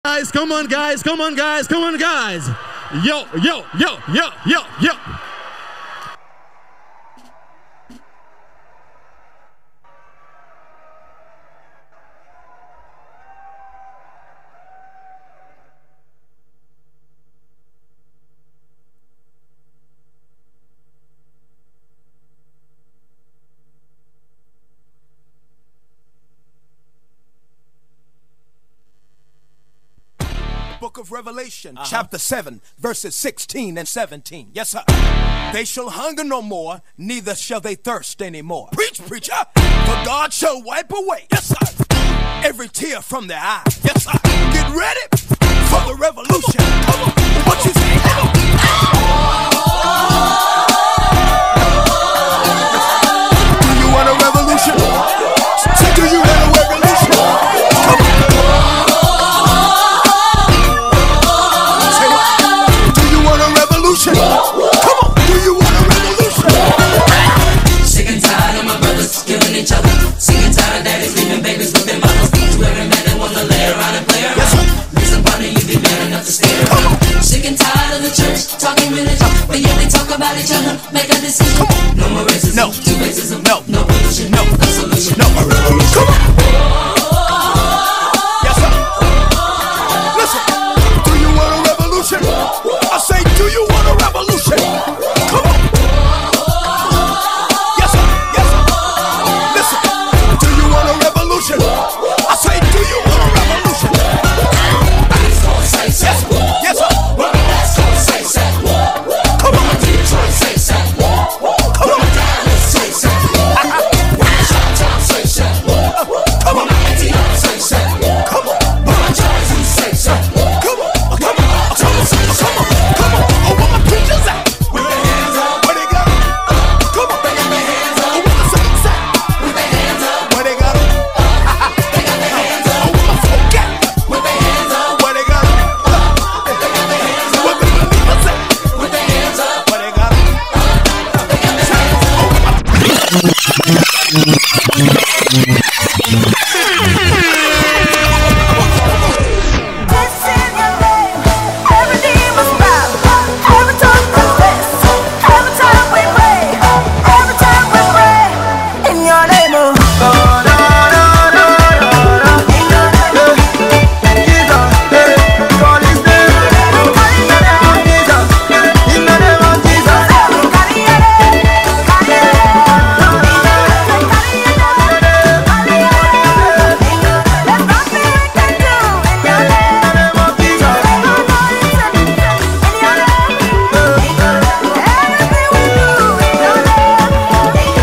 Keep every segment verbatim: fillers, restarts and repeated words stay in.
Guys, come on, guys, come on, guys, come on, guys. Yo, yo, yo, yo, yo, yo. Book of Revelation, uh-huh. chapter seven, verses sixteen and seventeen. Yes, sir. They shall hunger no more, neither shall they thirst anymore. Preach, preacher. For God shall wipe away, yes, sir, every tear from their eye. Yes, sir. Get ready for the revolution. Come on. What you say? Come on. Do you want a revolution? Say, do you want a revolution? Come on. Come on, do you want a revolution? Sick and tired of my brothers killing each other. Sick and tired of daddies leaving babies with their mothers. To every man that wanna lay around and play around. Yes, listen, partner, you be man enough to stay around. Sick and tired of the church talking religion, but yet they talk about each other. Make a decision. No more racism. No. Two racism. No. No pollution. No. No solution. No. A revolution. Come on. Yes, sir. Listen. Do you want a revolution? I say, do you want a revolution? Come on. Yes, sir. Yes, sir. Listen. Do you want a revolution? I say, do you want a revolution? Yes, sir. Yes, sir. Come on. Come on.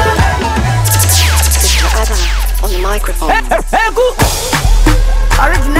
Original.